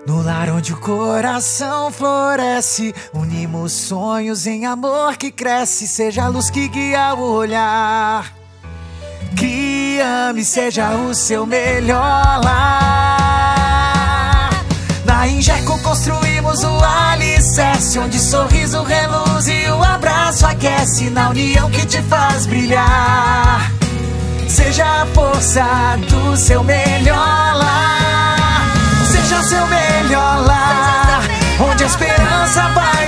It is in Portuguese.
No lar onde o coração floresce, unimos sonhos em amor que cresce. Seja a luz que guia o olhar, que ame, seja o seu melhor lar. Na Ingerco construímos o alicerce, onde sorriso reluz e o abraço aquece. Na união que te faz brilhar, seja a força do seu melhor lar. Seja seu melhor lar, onde a esperança vai